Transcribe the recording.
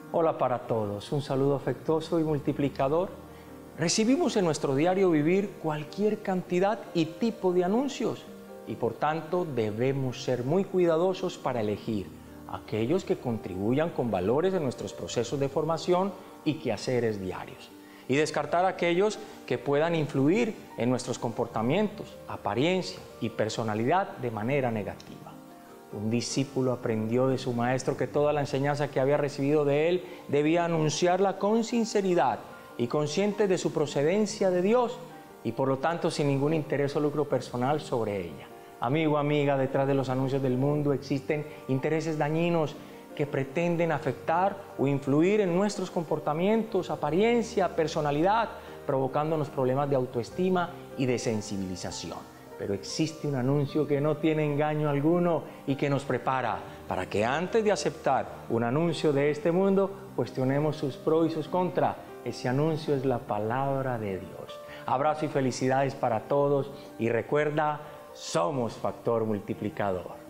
Hola para todos, un saludo afectuoso y multiplicador. Recibimos en nuestro diario vivir cualquier cantidad y tipo de anuncios y por tanto debemos ser muy cuidadosos para elegir aquellos que contribuyan con valores en nuestros procesos de formación y quehaceres diarios y descartar aquellos que puedan influir en nuestros comportamientos, apariencia y personalidad de manera negativa. Un discípulo aprendió de su maestro que toda la enseñanza que había recibido de él debía anunciarla con sinceridad y consciente de su procedencia de Dios y por lo tanto sin ningún interés o lucro personal sobre ella. Amigo, amiga, detrás de los anuncios del mundo existen intereses dañinos que pretenden afectar o influir en nuestros comportamientos, apariencia, personalidad, provocándonos problemas de autoestima y de sensibilización. Pero existe un anuncio que no tiene engaño alguno y que nos prepara para que antes de aceptar un anuncio de este mundo, cuestionemos sus pros y sus contras. Ese anuncio es la palabra de Dios. Abrazo y felicidades para todos y recuerda, somos factor multiplicador.